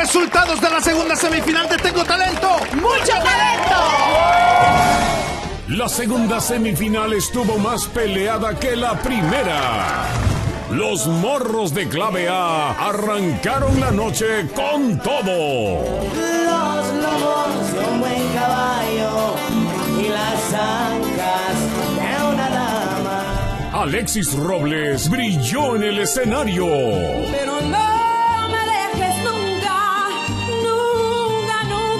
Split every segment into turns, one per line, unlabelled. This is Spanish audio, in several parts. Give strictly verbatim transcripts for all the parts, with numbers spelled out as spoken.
resultados de la segunda semifinal de Tengo Talento.
¡Mucho talento!
La segunda semifinal estuvo más peleada que la primera. Los morros de clave A arrancaron la noche con todo.
Los lobos de un buen caballo y las ancas de una dama.
Alexis Robles brilló en el escenario.
Pero no me dejes nunca, nunca,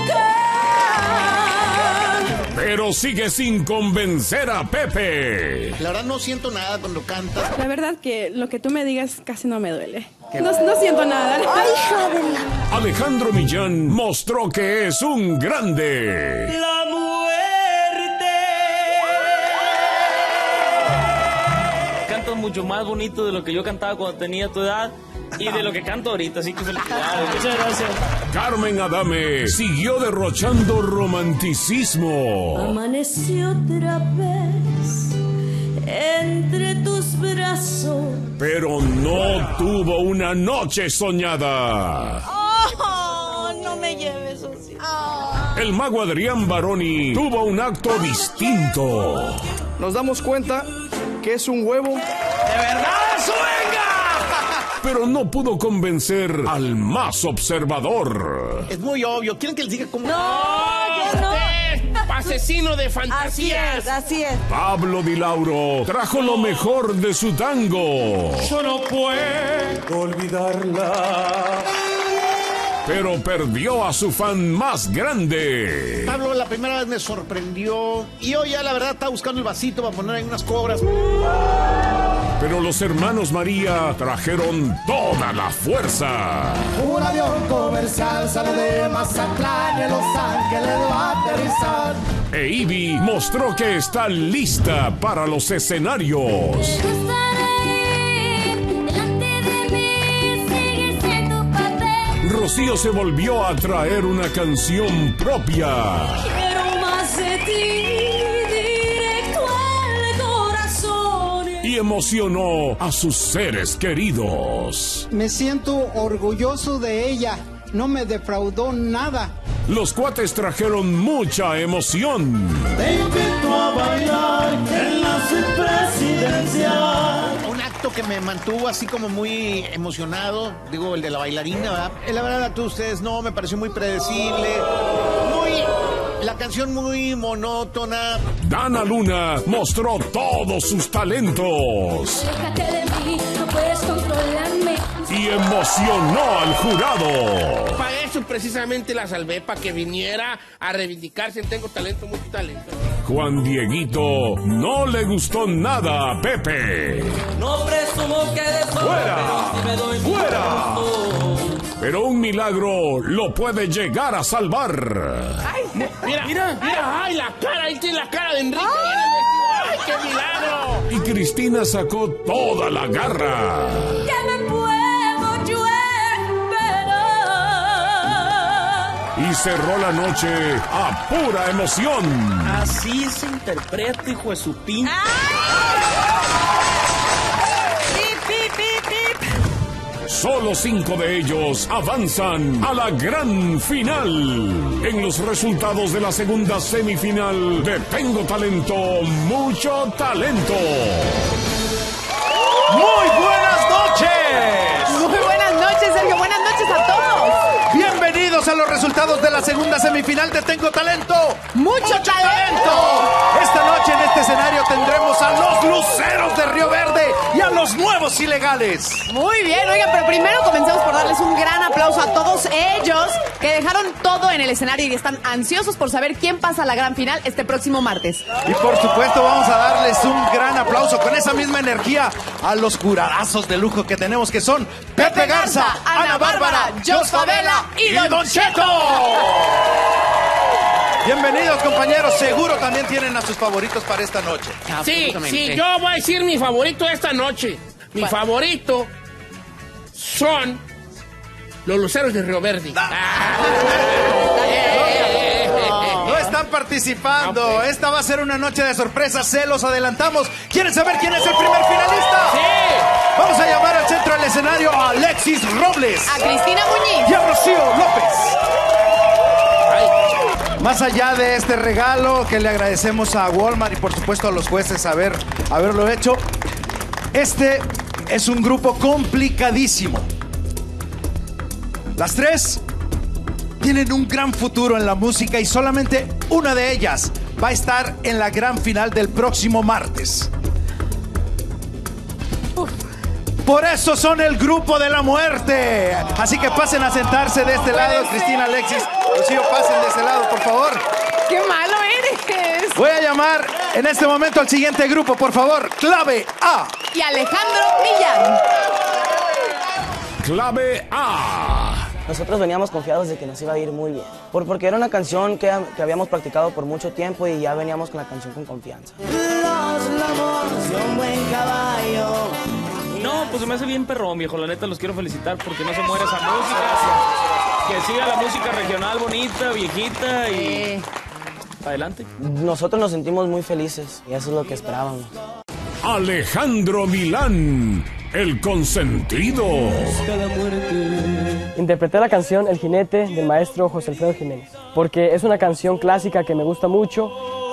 nunca.
Pero sigue sin convencer a Pepe.
La verdad no siento nada cuando cantas.
La verdad que lo que tú me digas casi no me duele. No, no siento nada.
¡Ay, hija de la...
Alejandro Millán mostró que es un grande.
La muerte.
Cantas mucho más bonito de lo que yo cantaba cuando tenía tu edad y de lo que canto ahorita, así que felicidades. Muchas gracias.
Carmen Adame siguió derrochando romanticismo.
Amaneció otra vez entre tus brazos.
Pero no tuvo una noche soñada.
Oh, no me lleves así. Oh.
El mago Adrián Baroni tuvo un acto distinto.
Nos damos cuenta que es un huevo.
¡De verdad, sueña!
Pero no pudo convencer al más observador.
Es muy obvio. ¿Quieren que les diga cómo?
No, yo no.
Asesino de
Así
fantasías.
es, así es.
Pablo Di Lauro trajo lo mejor de su tango.
Yo no puedo olvidarla.
Pero perdió a su fan más grande.
Pablo la primera vez me sorprendió. Y hoy ya la verdad está buscando el vasito para poner ahí unas cobras.
Pero los hermanos María trajeron toda la fuerza.
Un avión comercial sale de Mazatlán y en Los Ángeles va a aterrizar.
E Ivy mostró que está lista para los escenarios. Rocío se volvió a traer una canción propia.
Quiero más de ti, directo al corazón.
Y emocionó a sus seres queridos.
Me siento orgulloso de ella. No me defraudó nada.
Los cuates trajeron mucha emoción.
Te invito a bailar en la suite presidencial.
Un acto que me mantuvo así como muy emocionado. Digo, el de la bailarina, ¿verdad? Eh, La verdad, a todos ustedes no, me pareció muy predecible. Muy... La canción muy monótona.
Dana Luna mostró todos sus talentos.
Déjate de mí, no puedes controlarme.
Y emocionó al jurado.
Para eso precisamente la salvé, para que viniera a reivindicarse. Tengo talento, mucho talento.
Juan Dieguito no le gustó nada a Pepe.
No presumo que de eso,
¡Fuera!
pero sí me doy mi
¡Fuera!
gusto.
Pero un milagro lo puede llegar a salvar.
Ay, mira, mira, mira, ay, la cara, ahí tiene la cara de Enrique. ¡Ay, qué milagro!
Y Cristina sacó toda la garra.
Ya me puedo yo esperar.
Y cerró la noche a pura emoción.
Así se interpreta, hijo de su pinche.
Pip, pip, pip, pip.
Solo cinco de ellos avanzan a la gran final. En los resultados de la segunda semifinal de Tengo Talento, Mucho Talento.
¡Muy buenas noches!
Muy buenas noches, Sergio. Buenas noches a todos.
Bienvenidos a los resultados de la segunda semifinal de Tengo Talento.
¡Mucho talento!
Esta noche en este escenario tendremos a los Luceros de Río Verde y a los Nuevos Ilegales.
Muy bien, oigan, pero primero comencemos por darles un gran aplauso a todos ellos que dejaron todo en el escenario y están ansiosos por saber quién pasa a la gran final este próximo martes.
Y por supuesto vamos a darles un gran aplauso con esa misma energía a los juradazos de lujo que tenemos, que son Pepe Garza, Ana Bárbara, Jos Favela y Don Cheto. Bienvenidos, compañeros. Seguro también tienen a sus favoritos para esta noche.
Sí, sí, yo voy a decir mi favorito de esta noche. Mi
¿Cuál?
favorito son los Luceros de Río Verde.
No están participando. Esta va a ser una noche de sorpresas. Se los adelantamos. ¿Quieren saber quién es el primer finalista?
¡Sí!
Vamos a llamar al centro del escenario a Alexis Robles.
A Cristina Muñiz.
Y a Rocío López. Ay. Más allá de este regalo que le agradecemos a Walmart y por supuesto a los jueces haber, haberlo hecho, este es un grupo complicadísimo. Las tres tienen un gran futuro en la música y solamente una de ellas va a estar en la gran final del próximo martes. Uf. Por eso son el grupo de la muerte. Así que pasen a sentarse de este lado. Cristina, Alexis, Rocío, pasen de este lado, por favor.
¡Qué malo eres!
Voy a llamar en este momento al siguiente grupo, por favor. Clave A.
Y Alejandro Millán.
Clave A.
Nosotros veníamos confiados de que nos iba a ir muy bien, por, porque era una canción que, que habíamos practicado por mucho tiempo y ya veníamos con la canción con confianza.
Los lobos de un buen caballo.
No, pues se me hace bien perrón, viejo. La neta, los quiero felicitar porque no se muere esa música. Que siga la música regional bonita, viejita y...
Eh.
Adelante.
Nosotros nos sentimos muy felices y eso es lo que esperábamos.
Alejandro Millán, el consentido.
Interpreté la canción El Jinete del maestro José Alfredo Jiménez, porque es una canción clásica que me gusta mucho.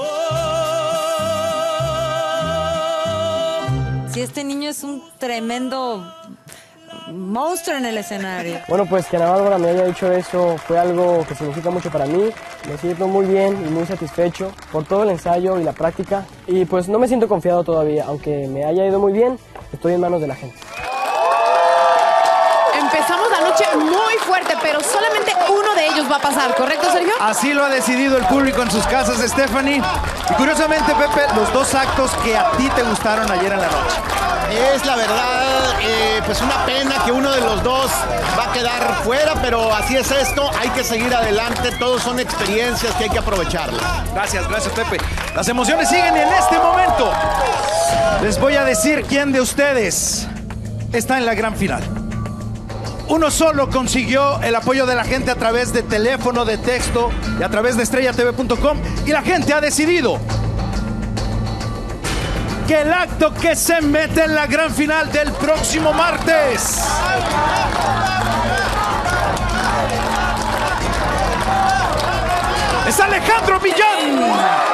Si este niño es un tremendo monstruo en el escenario.
Bueno, pues que Ana Bárbara me haya dicho eso fue algo que significa mucho para mí. Me siento muy bien y muy satisfecho por todo el ensayo y la práctica. Y pues no me siento confiado todavía, aunque me haya ido muy bien, estoy en manos de la gente.
Empezamos la noche muy fuerte, pero solamente uno de ellos va a pasar, ¿correcto, Sergio?
Así lo ha decidido el público en sus casas, Stephanie. Y curiosamente, Pepe, los dos actos que a ti te gustaron ayer en la noche.
Es la verdad, eh, pues una pena que uno de los dos va a quedar fuera, pero así es esto, hay que seguir adelante, todos son experiencias que hay que aprovecharlas.
Gracias, gracias, Pepe. Las emociones siguen en este momento. Les voy a decir quién de ustedes está en la gran final. Uno solo consiguió el apoyo de la gente a través de teléfono, de texto y a través de estrella t v punto com y la gente ha decidido que el acto que se mete en la gran final del próximo martes es Alejandro Millán.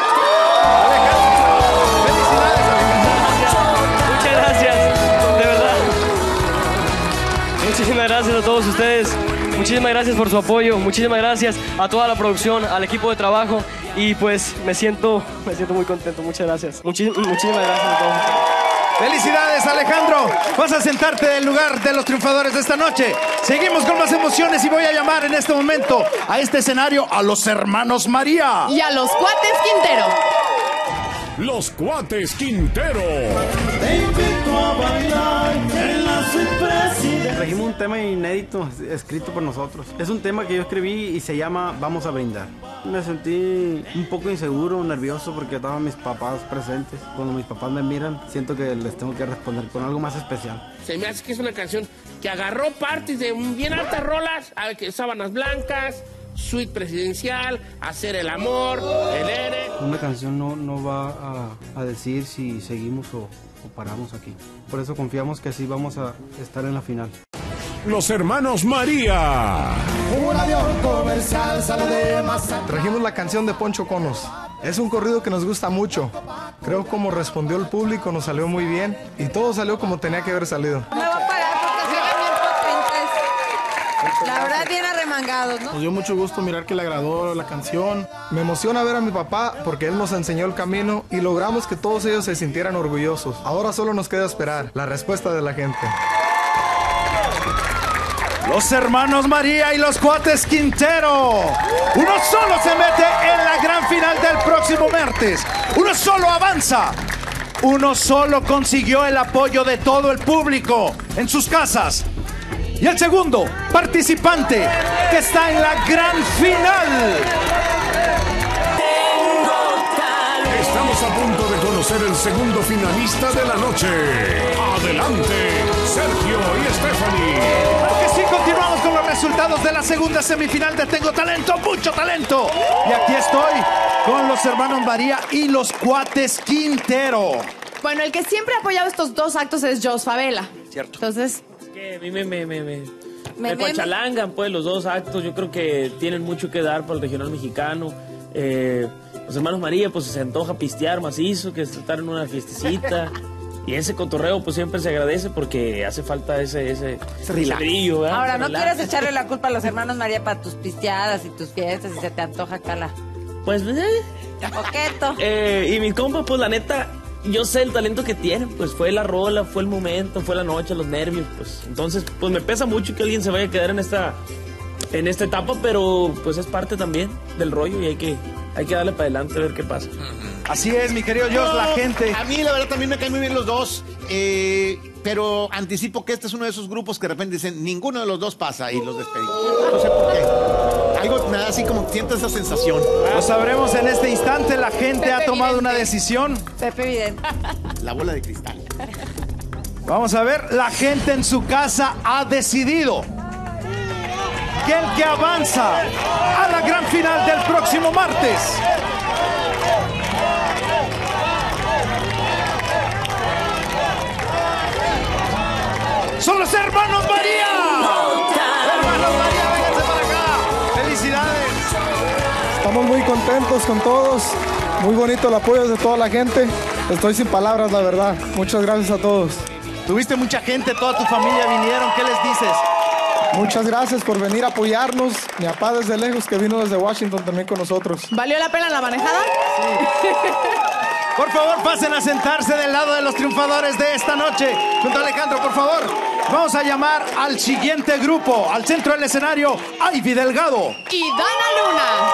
Muchas gracias, de verdad. Muchísimas gracias a todos ustedes. Muchísimas gracias por su apoyo. Muchísimas gracias a toda la producción, al equipo de trabajo. Y pues me siento, me siento muy contento. Muchas gracias. Muchis, muchísimas gracias a todos ustedes.
Felicidades, Alejandro. Vas a sentarte en lugar de los triunfadores de esta noche. Seguimos con más emociones y voy a llamar en este momento a este escenario a los hermanos María.
Y a los Cuates Quintero.
Los Cuates Quintero.
Te invito a bailar en la sorpresa.
Trajimos un tema inédito escrito por nosotros. Es un tema que yo escribí y se llama Vamos a brindar. Me sentí un poco inseguro, nervioso porque estaban mis papás presentes. Cuando mis papás me miran, siento que les tengo que responder con algo más especial.
Se me hace que es una canción que agarró partes de bien altas rolas, a que Sábanas Blancas, Suite Presidencial, Hacer el Amor, El Ere.
Una canción no, no va a, a decir si seguimos o, o paramos aquí. Por eso confiamos que así vamos a estar en la final.
Los hermanos María.
Un avión comercial sale de Mazatlán.
Trajimos la canción de Poncho Conos. Es un corrido que nos gusta mucho. Creo como respondió el público nos salió muy bien y todo salió como tenía que haber salido.
Me voy a parar porque se ven bien potentes. La verdad, bien arremangados, ¿no?
Nos dio mucho gusto mirar que le agradó la canción. Me emociona ver a mi papá porque él nos enseñó el camino y logramos que todos ellos se sintieran orgullosos. Ahora solo nos queda esperar la respuesta de la gente.
Los hermanos María y los Cuates Quintero. Uno solo se mete en la gran final del próximo martes. Uno solo avanza. Uno solo consiguió el apoyo de todo el público en sus casas. Y el segundo participante que está en la gran final.
Estamos a punto de conocer el segundo finalista de la noche. Adelante, Sergio y Stephanie.
Porque sí, continuamos con los resultados de la segunda semifinal de Tengo Talento, mucho talento. Y aquí estoy con los hermanos María y los Cuates Quintero.
Bueno, el que siempre ha apoyado estos dos actos es Jos Favela.
Cierto.
Entonces...
Que a mí me... me, me, me...
Me-
Me
me-
cuachalangan, pues, los dos actos. Yo creo que tienen mucho que dar para el regional mexicano. Eh, los hermanos María, pues, se antoja pistear macizo, que estar en una fiestecita. Y ese cotorreo, pues, siempre se agradece porque hace falta ese, ese, ese brillo, ¿verdad?
Ahora,
Ese
no
relax.
quieres echarle la culpa a los hermanos María para tus pisteadas y tus fiestas y se te antoja cala.
Pues, eh,
Coqueto.
eh, y mis compas, pues, la neta, yo sé el talento que tienen. Pues, fue la rola, fue el momento, fue la noche, los nervios, pues. Entonces, pues, me pesa mucho que alguien se vaya a quedar en esta, en esta etapa, pero, pues, es parte también del rollo y hay que, hay que darle para adelante a ver qué pasa.
Así es, mi querido Josh,
No,
la gente.
A mí, la verdad, también me caen muy bien los dos. eh, pero anticipo que este es uno de esos grupos que de repente dicen, ninguno de los dos pasa y los despedimos. No sé por qué. Algo me da así como, siento esa sensación.
Lo sabremos en este instante. La gente ha tomado una decisión.
Pepe Vidente.
La bola de cristal.
Vamos a ver, la gente en su casa ha decidido que el que avanza a la gran final del próximo martes son los hermanos María. Hermanos María, vénganse para acá. Felicidades.
Estamos muy contentos con todos. Muy bonito el apoyo de toda la gente. Estoy sin palabras, la verdad. Muchas gracias a todos.
Tuviste mucha gente, toda tu familia vinieron. ¿Qué les dices?
Muchas gracias por venir a apoyarnos. Mi papá desde lejos, que vino desde Washington también con nosotros.
¿Valió la pena la manejada?
Por favor, pasen a sentarse del lado de los triunfadores de esta noche. Junto a Alejandro, por favor. Vamos a llamar al siguiente grupo. Al centro del escenario, Ivy Delgado.
Y Dana Luna.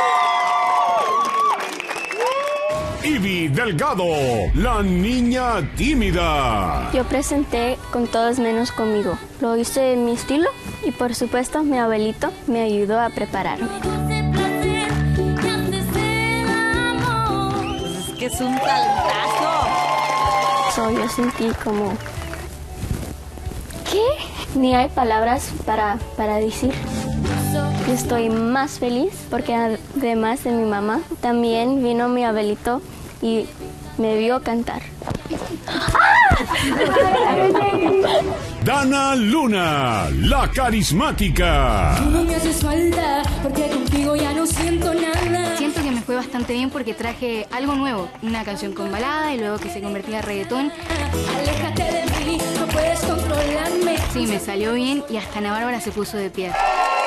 Ivy Delgado, la niña tímida.
Yo presenté con todos menos conmigo. Lo hice en mi estilo y por supuesto mi abuelito me ayudó a prepararme.
Pues es que es un talentazo.
So, yo sentí como... ¿Qué? Ni hay palabras para, para decir. Yo estoy más feliz porque además de mi mamá, también vino mi abuelito y me vio cantar.
Dana Luna, la carismática.
Tú no me haces falta porque contigo ya no siento nada.
Siento que me fue bastante bien porque traje algo nuevo, una canción con balada y luego que se convertía en reggaetón.
Aléjate de mí, no puedes controlarme.
Sí, me salió bien y hasta Ana Bárbara se puso de pie.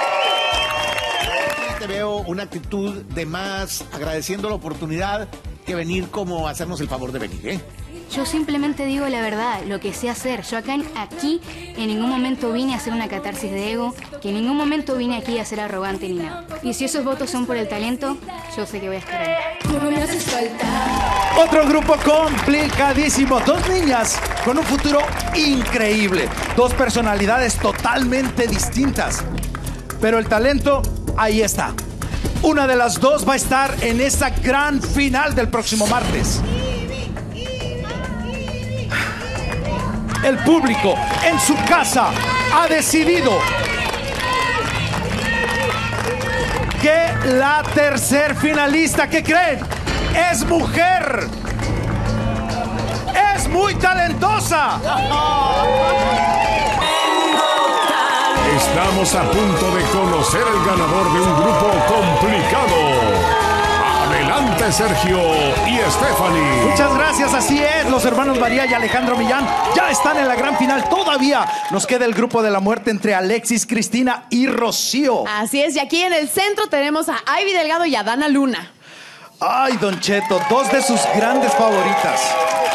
Te veo una actitud de más agradeciendo la oportunidad que venir como a hacernos el favor de venir, ¿eh?
Yo simplemente digo la verdad, lo que sé hacer. Yo acá en, aquí en ningún momento vine a hacer una catarsis de ego, que en ningún momento vine aquí a ser arrogante ni nada. Y si esos votos son por el talento, yo sé que voy a estar ahí.
Tú no me haces falta.
Otro grupo complicadísimo. Dos niñas con un futuro increíble. Dos personalidades totalmente distintas. Pero el talento, ahí está. Una de las dos va a estar en esa gran final del próximo martes. El público en su casa ha decidido que la tercer finalista, ¿qué creen? Es mujer. Es muy talentosa.
Estamos a punto de conocer el ganador de un grupo complicado. Adelante, Sergio y Stephanie.
Muchas gracias, así es. Los hermanos María y Alejandro Millán ya están en la gran final. Todavía nos queda el grupo de la muerte entre Alexis, Cristina y Rocío.
Así es, y aquí en el centro tenemos a Ivy Delgado y a Dana Luna.
Ay, Don Cheto, dos de sus grandes favoritas.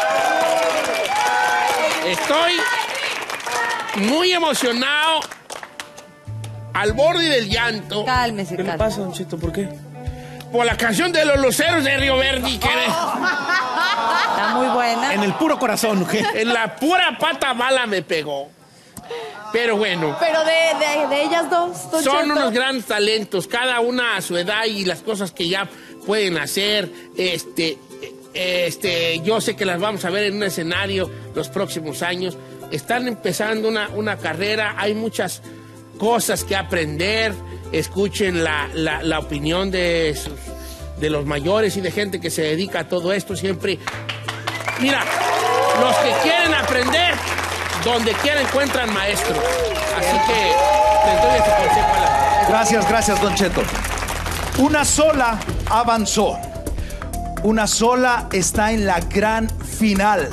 Estoy muy emocionado, al borde del llanto.
Cálmese,
¿Qué le pasa, Don Cheto? ¿Por qué?
Por la canción de los Luceros de Río Verde. Que
Está muy buena.
En el puro corazón, ¿qué?
En la pura pata mala me pegó. Pero bueno.
Pero de, de, de ellas dos, Don
Son
Cheto.
unos grandes talentos, cada una a su edad y las cosas que ya pueden hacer. Este, este, yo sé que las vamos a ver en un escenario los próximos años. Están empezando una, una carrera, hay muchas cosas que aprender. Escuchen la, la, la opinión de, sus, de los mayores y de gente que se dedica a todo esto siempre. Mira, los que quieren aprender, donde quiera encuentran maestro. Así que les doy ese consejo a la...
Gracias, gracias, Don Cheto. Una sola avanzó. Una sola está en la gran final.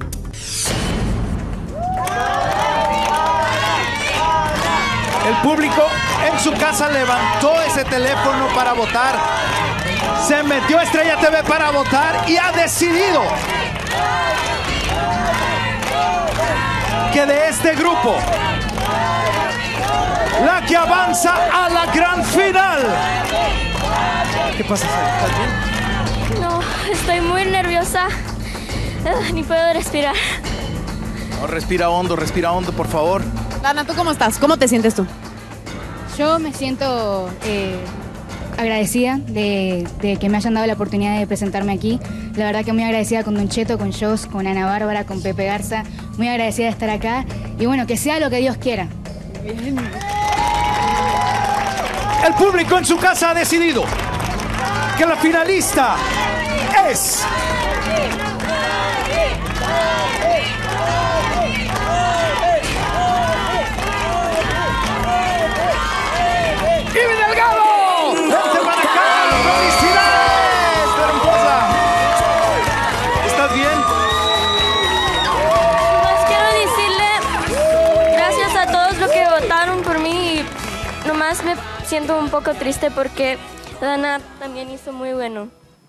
El público en su casa levantó ese teléfono para votar. Se metió a Estrella T V para votar y ha decidido que de este grupo, la que avanza a la gran final. ¿Qué pasa, Sara? ¿Estás bien?
No, estoy muy nerviosa. Uh, ni puedo respirar.
No, respira hondo, respira hondo, por favor.
Dana, ¿tú cómo estás? ¿Cómo te sientes tú?
Yo me siento eh, agradecida de, de que me hayan dado la oportunidad de presentarme aquí. La verdad que muy agradecida con Don Cheto, con Jos, con Ana Bárbara, con Pepe Garza. Muy agradecida de estar acá. Y bueno, que sea lo que Dios quiera.
Bien.
El público en su casa ha decidido que la finalista es... ¡Ivy Delgado! ¡Vente para acá! ¡Felicidades, hermosa! ¿Estás bien?
Pues quiero decirle gracias a todos los que votaron por mí. Y nomás me siento un poco triste porque Dana también hizo muy bueno.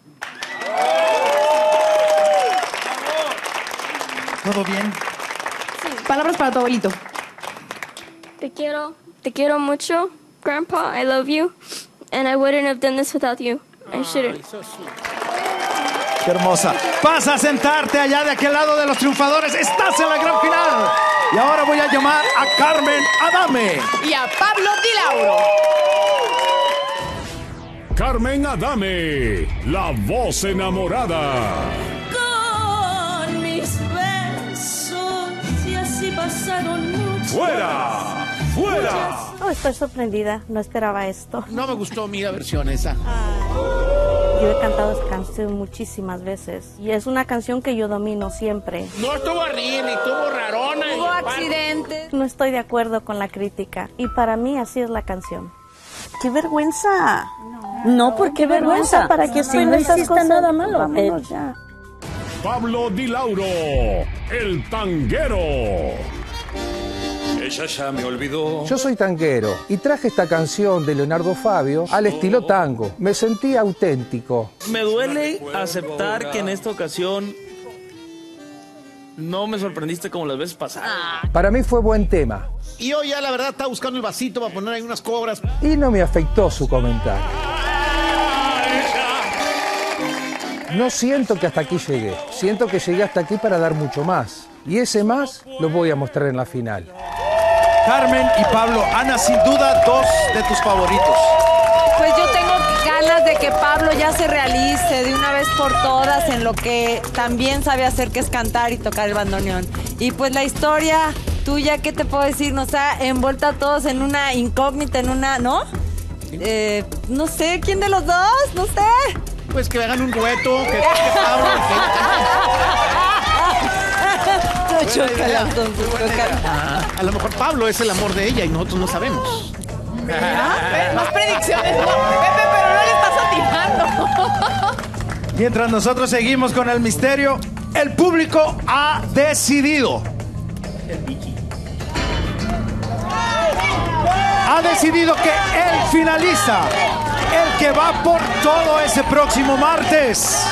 ¿Todo bien?
Sí. Palabras para tu abuelito.
Te quiero, te quiero mucho, Grandpa. I love you, and I wouldn't have done this without you. I shouldn't.
¡Qué hermosa! Pasa a sentarte allá de aquel lado de los triunfadores. ¡Estás en la gran final! Y ahora voy a llamar a Carmen Adame.
Y a Pablo Di Lauro.
Carmen Adame, la voz enamorada.
Con mis besos y así pasaron muchos.
¡Fuera! ¡Fuera!
Oh, estoy sorprendida, no esperaba esto.
No me gustó mi versión esa.
Yo he cantado esta canción muchísimas veces y es una canción que yo domino siempre.
No estuvo horrible, estuvo rarona.
Hubo accidentes. No estoy de acuerdo con la crítica y para mí así es la canción.
¡Qué vergüenza! No, ¿por qué vergüenza?
¿Para qué
si no hiciste nada malo?
Vámonos ya.
Pablo Di Lauro, el tanguero.
Ella ya me olvidó.
Yo soy tanguero y traje esta canción de Leonardo Fabio al estilo tango. Me sentí auténtico.
Me duele aceptar que en esta ocasión no me sorprendiste como las veces pasadas.
Para mí fue buen tema.
Y hoy ya la verdad está buscando el vasito para poner ahí unas cobras.
Y no me afectó su comentario. No siento que hasta aquí llegué. Siento que llegué hasta aquí para dar mucho más. Y ese más lo voy a mostrar en la final.
Carmen y Pablo, Ana, sin duda, dos de tus favoritos.
Pues yo tengo ganas de que Pablo ya se realice de una vez por todas en lo que también sabe hacer, que es cantar y tocar el bandoneón. Y pues la historia tuya, ¿qué te puedo decir? Nos ha envuelto a todos en una incógnita, en una, ¿no? Eh, no sé, ¿quién de los dos? No sé.
Pues que hagan un dueto, que, que Pablo...
No, chócala, entonces,
ah, a lo mejor Pablo es el amor de ella y nosotros no sabemos.
Mira, más predicciones. No, Pepe, pero no le estás atinando.
Mientras nosotros seguimos con el misterio, el público ha decidido. Ha decidido que el finalista, el que va por todo ese próximo martes,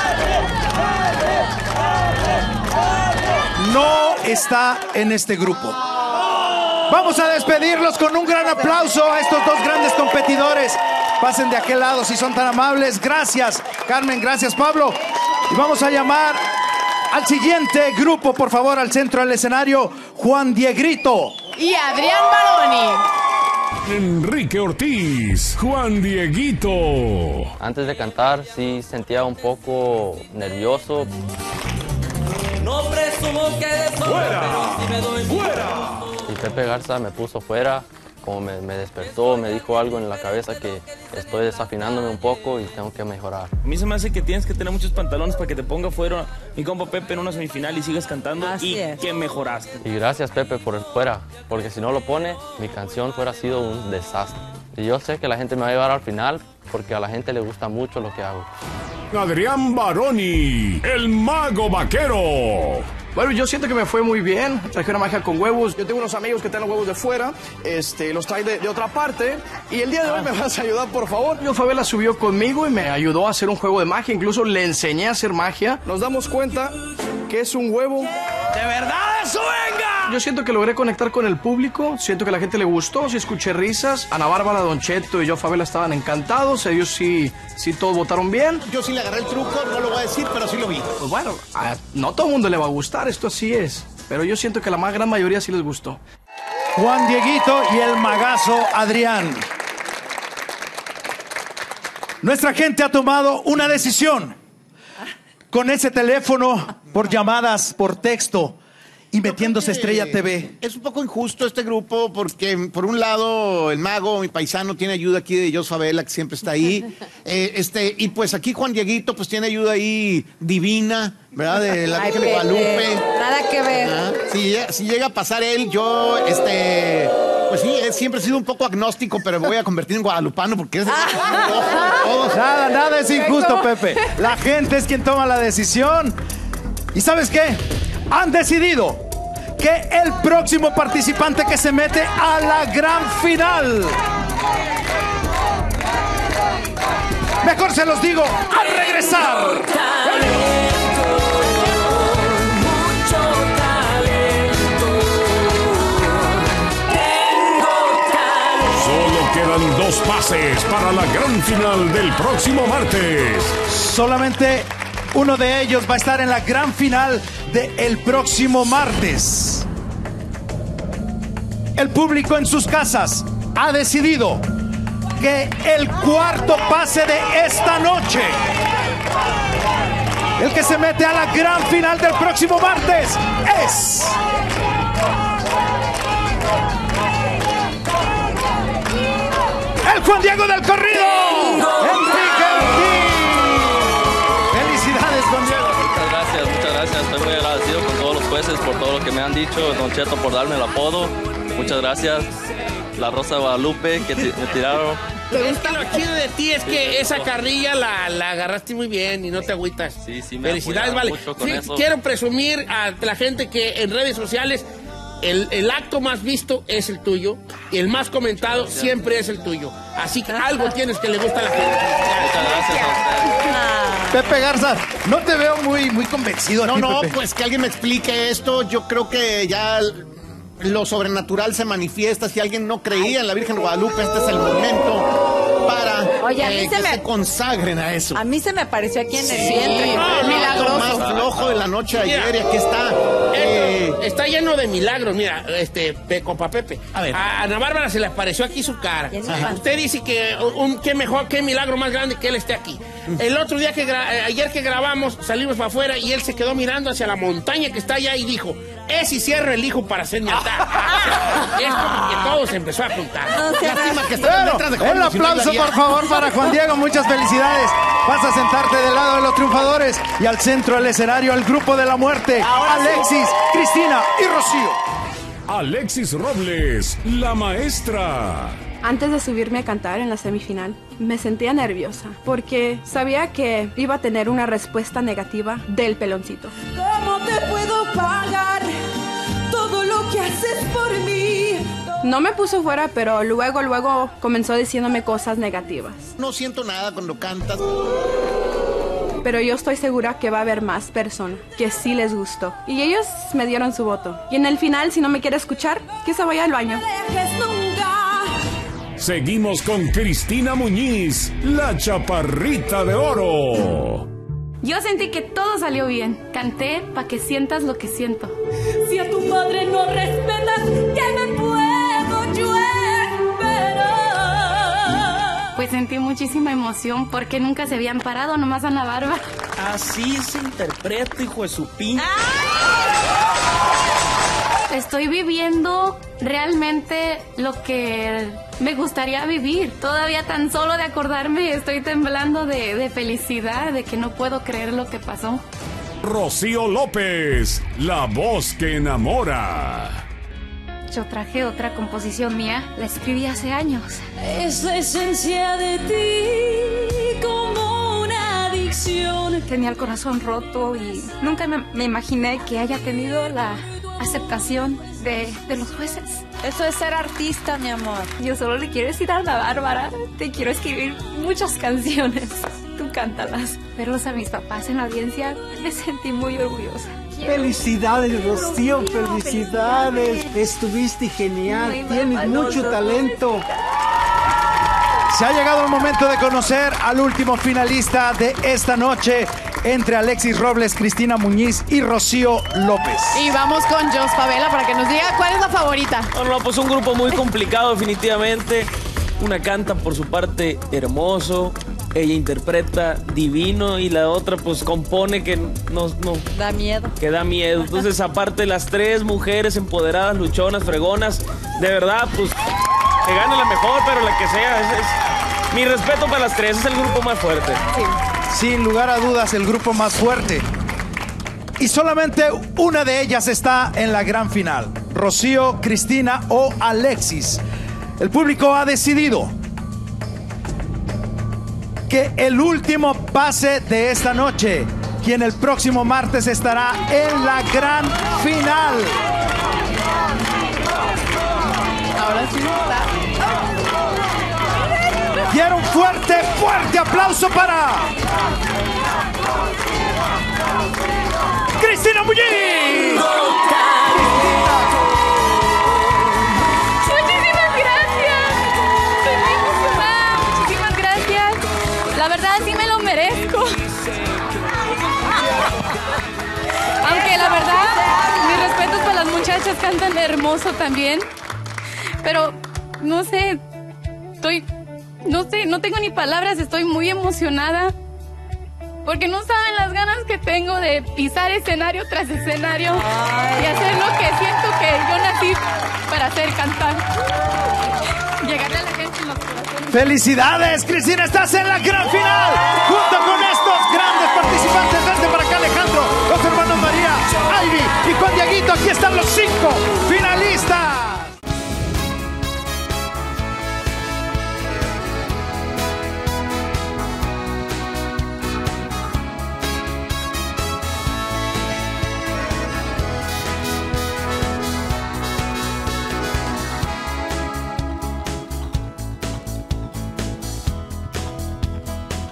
no está en este grupo. Vamos a despedirlos con un gran aplauso a estos dos grandes competidores. Pasen de aquel lado si son tan amables. Gracias, Carmen. Gracias, Pablo. Y vamos a llamar al siguiente grupo, por favor, al centro del escenario, Juan Diegrito.
Y Adrián Baroni.
Enrique Ortiz, Juan Dieguito.
Antes de cantar sí sentía un poco nervioso.
No presumo que de
¡Fuera!
pero si me doy
¡Fuera!
Y Pepe Garza me puso fuera como me, me despertó, me dijo algo en la cabeza que estoy desafinándome un poco y tengo que mejorar.
A mí se me hace que tienes que tener muchos pantalones para que te ponga fuera mi compa Pepe en una semifinal y sigas cantando.
Así
y
es.
que mejoraste.
Y gracias Pepe por fuera, porque si no lo pone, mi canción fuera sido un desastre. Y yo sé que la gente me va a llevar al final porque a la gente le gusta mucho lo que hago.
Adrián Baroni, el mago vaquero.
Bueno, yo siento que me fue muy bien. Traje una magia con huevos. Yo tengo unos amigos que traen los huevos de fuera. Este, los trae de, de otra parte. Y el día de hoy me vas a ayudar, por favor. Yo Favela subió conmigo y me ayudó a hacer un juego de magia. Incluso le enseñé a hacer magia. Nos damos cuenta que es un huevo. ¡De verdad eso, venga! Yo siento que logré conectar con el público. Siento que a la gente le gustó. Sí escuché risas. Ana Bárbara, Don Cheto y yo Favela estaban encantados. Ellos sí, sí todos votaron bien.
Yo sí le agarré el truco, no lo voy a decir, pero sí lo vi.
Pues bueno, a no todo el mundo le va a gustar, esto así es. Pero yo siento que a la más gran mayoría sí les gustó.
Juan Dieguito y el magazo Adrián. Nuestra gente ha tomado una decisión. Con ese teléfono, por llamadas, por texto y metiéndose Estrella T V.
Es un poco injusto este grupo porque, por un lado, el mago, mi paisano, tiene ayuda aquí de Jos Favela, que siempre está ahí. Eh, este, y pues aquí Juan Dieguito, pues tiene ayuda ahí divina, ¿verdad? De la Virgen de Guadalupe.
Nada que ver.
Ah, si, si llega a pasar él, yo, este... Pues sí, he siempre he sido un poco agnóstico, pero me voy a convertir en guadalupano porque es...
Todos. Nada, nada es injusto, Pepe. La gente es quien toma la decisión. ¿Y sabes qué? Han decidido que el próximo participante que se mete a la gran final, mejor se los digo al regresar.
Solo quedan dos pases para la gran final del próximo martes.
Solamente uno de ellos va a estar en la gran final del próximo martes. El público en sus casas ha decidido que el cuarto pase de esta noche, el que se mete a la gran final del próximo martes, es... el Juan Diego del Corrido. Enrique Ortiz. Felicidades, Juan Diego.
Muchas gracias, muchas gracias. Estoy muy agradecido con todos los jueces por todo lo que me han dicho. Don Cheto por darme el apodo. Muchas gracias. La Rosa de Guadalupe que me tiraron.
Es que lo chido de ti es que esa carrilla la, la agarraste muy bien y no te agüitas.
Sí, sí, me
Felicidades, vale.
mucho con
Sí,
eso.
quiero presumir a la gente que en redes sociales el, el acto más visto es el tuyo y el más comentado siempre es el tuyo. Así que algo tienes que le gusta a la gente.
Muchas gracias a ustedes.
Pepe Garza, no te veo muy, muy convencido.
No,
aquí,
no,
Pepe.
pues que alguien me explique esto. Yo creo que ya lo sobrenatural se manifiesta. Si alguien no creía en la Virgen de Guadalupe, este es el momento para
Oye, a mí
eh,
se
que
me-
se consagren a eso.
A mí se me apareció aquí en el
Sí,
vientre.
no,
Milagroso.
lo más flojo de la noche de ayer, y aquí está.
Eh, está lleno de milagros. Mira, este, pe, compa Pepe.
A ver.
A Ana Bárbara se le apareció aquí su cara.
Ajá.
Usted dice que un, qué mejor, qué milagro más grande que él esté aquí. El otro día que gra- eh, ayer que grabamos, salimos para afuera y él se quedó mirando hacia la montaña que está allá y dijo, es y cierro el hijo para hacer mi altar. Es como que todo se empezó a juntar.
Lástima que están
Bueno,
letras de
un
jóvenes y no
aplauso
hablaría.
por favor para Juan Diego, muchas felicidades. Vas a sentarte del lado de los triunfadores y al centro del escenario al grupo de la muerte, Alexis, Cristina y Rocío.
Alexis Robles, la maestra.
Antes de subirme a cantar en la semifinal, me sentía nerviosa porque sabía que iba a tener una respuesta negativa del peloncito.
¿Cómo te puedo pagar todo lo que haces por mí?
No me puso fuera, pero luego, luego comenzó diciéndome cosas negativas.
No siento nada cuando cantas.
Pero yo estoy segura que va a haber más personas que sí les gustó. Y ellos me dieron su voto. Y en el final, si no me quiere escuchar, que se vaya al baño.
Seguimos con Cristina Muñiz, la chaparrita de oro.
Yo sentí que todo salió bien. Canté para que sientas lo que siento.
Si a tu madre no respetas, ¿qué me puedo yo esperar?
Pues sentí muchísima emoción porque nunca se habían parado, nomás Ana Bárbara.
Así se interpreta, hijo de su pinche.
Estoy viviendo realmente lo que me gustaría vivir. Todavía tan solo de acordarme estoy temblando de, de felicidad, de que no puedo creer lo que pasó.
Rocío López, la voz que enamora.
Yo traje otra composición mía, la escribí hace años.
Es la esencia de ti como una adicción.
Tenía el corazón roto y nunca me, me imaginé que haya tenido la aceptación de, de los jueces.
Eso es ser artista, mi amor.
Yo solo le quiero decir a Ana Bárbara, te quiero escribir muchas canciones. Tú cántalas. Verlos a mis papás en la audiencia, me sentí muy orgullosa.
Felicidades, Rocío, felicidades. Estuviste genial, tienes mucho talento.
Se ha llegado el momento de conocer al último finalista de esta noche entre Alexis Robles, Cristina Muñiz y Rocío López.
Y vamos con Jos Favela para que nos diga cuál es la favorita.
No, no, pues un grupo muy complicado definitivamente. Una canta por su parte hermoso, ella interpreta divino y la otra pues compone que no, no
da miedo.
Que da miedo. Entonces aparte las tres mujeres empoderadas, luchonas, fregonas, de verdad pues que gane la mejor, pero la que sea. Es, es, mi respeto para las tres, es el grupo más fuerte.
Sí.
Sin lugar a dudas, el grupo más fuerte. Y solamente una de ellas está en la gran final. Rocío, Cristina o Alexis. El público ha decidido que el último pase de esta noche, quien el próximo martes estará en la gran final.
Ahora sí está.
Quiero un fuerte, fuerte aplauso para Cristina Muñiz.
Muchísimas gracias. Estoy muy emocionada. Muchísimas gracias. La verdad sí me lo merezco. Aunque la verdad, mis respetos para las muchachas, cantan hermoso también. Pero no sé, estoy, no sé, no tengo ni palabras, estoy muy emocionada. Porque no saben las ganas que tengo de pisar escenario tras escenario. Ay. Y hacer lo que siento que yo nací para hacer, cantar. Llegarle a la gente en los corazones.
¡Felicidades, Cristina! ¡Estás en la gran final! Junto con estos grandes participantes. Vente para acá, Alejandro, los hermanos María, Ivy y Juan Dieguito. Aquí están los cinco